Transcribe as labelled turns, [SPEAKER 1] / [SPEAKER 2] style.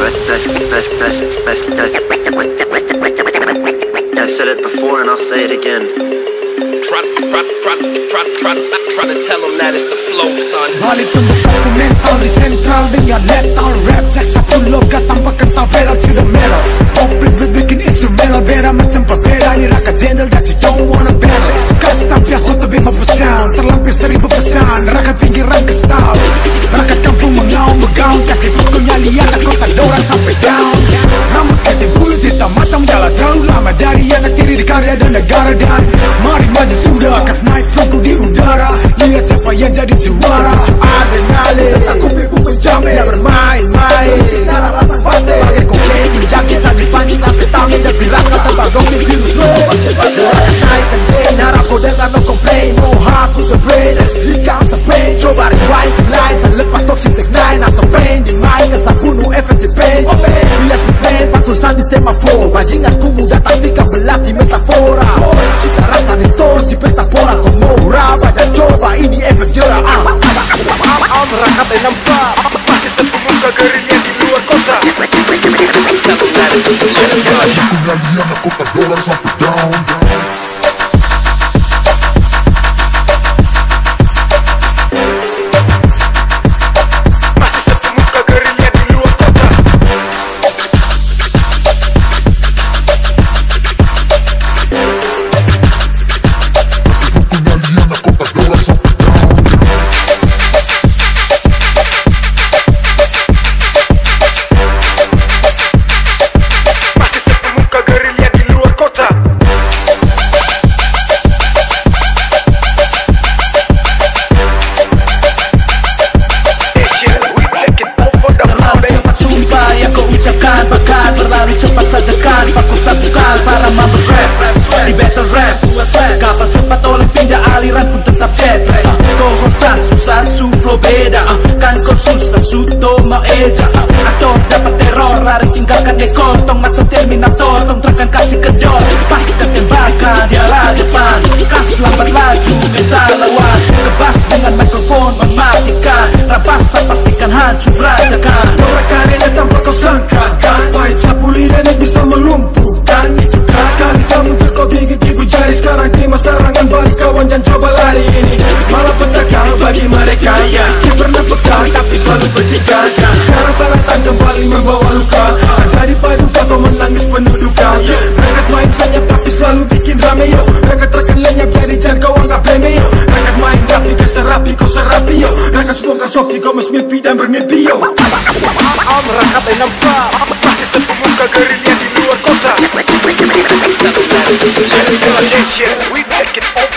[SPEAKER 1] I said it before and I'll say it again. Try to tell them that it's the flow, son.
[SPEAKER 2] Balik tumbuh aku mental di sentral dengan lethal rap. Cek 10 tambah kental pedal to the metal. Komplit bikin instrumental beda macam berbeda. Ini rakyat jendel that you don't wanna battle. Kasih biasa tapi mempesan, terlampir 1000 pesan. Rakyat pinggiran kesal, rakyat kampung mengaum begaun. Kasih pukulnya lihat kota dorang sampai down. Rambut kete bulu hitam mata menjala terlalu lama. Dari anak tiri di karya dan negara. Dan mari maju sudah, kas naik flowku di udara. Lihat siapa yang jadi juara. Adrenalin, tak kupiku menjamin. Tak bermain-main, nara rasa pasti. Pakai kokain, menjakit, sambil pancing amfetamin. Dan biraskan tentang doping virus lo. Rakyat naik dan gain, harapku dengan no complain. No heart to the brain, here comes the pain. Coba rewind to lies, lepas toxic tech 9. Asal pain, di main, kesan bunuh efektif pain. Bias di pain, patusan di semafor. Bajinganku muda tapi kan belati metafora. Cita rasa distorsi petapora. Kau mau raba dan coba ini efek jerak.
[SPEAKER 3] Merangkap dan nampak masih sepemuka gerilya di luar kota.
[SPEAKER 4] Pengalian kota dolar sampai down.
[SPEAKER 3] Masih sepemuka gerilya di luar kota.
[SPEAKER 4] Pengalian kota dolar sampai down.
[SPEAKER 3] Masih sepemuka gerilya di luar kota. Asian, we taking over the
[SPEAKER 5] Terlalu
[SPEAKER 3] planet.
[SPEAKER 5] cepat sumpah yang kau ucapkan. Bahkan berlalu cepat saja kan. Fokus satukan para mabuk rap. Di battle rap kapal cepat oleh pindah aliran pun tetap jet lag. Kau sasu flow beda. Kan kau susah suto mau eja. Atau dapat teror lari tinggalkan ekor. Tong macam Terminator. Tong terangkan kasih kedor. Paskan tembakan dialah depan. Kas lambat laju mental lawan. Kebas dengan mikrofon mematikan. Rapasan pastikan hancur berantakan.
[SPEAKER 2] Mereka rela tanpa kau sangka kan. Pahit sapu lidah ini bisa melumpuhkan. Itu kan sekali samuncul kau gigit ibu jari. Sekarang terima serangan balik kawan dan coba lari ini. Malah petaka bagi mereka yang pernah pegang tapi selalu bertiga. Sekarang salatan kembali membawa luka. Jadi paduka kau menangis penuh duka. Mereka main sayap tapi selalu bikin rame yo. Mereka terkan lenyap jadi jangan kau anggap remeh yo. Mereka main rapi kau serapi kau serapi yo. Mereka sebongkar sopi kau mimpi dan bermimpi yo.
[SPEAKER 3] Merangkap dan nampak masih sepemuka gerilya di luar kota. Asian, we taking over